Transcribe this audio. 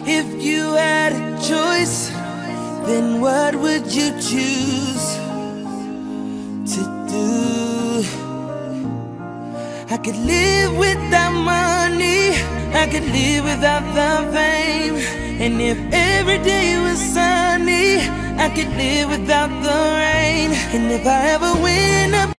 If you had a choice, then what would you choose to do? I could live without money, I could live without the fame. And if every day was sunny, I could live without the rain. And if I ever win up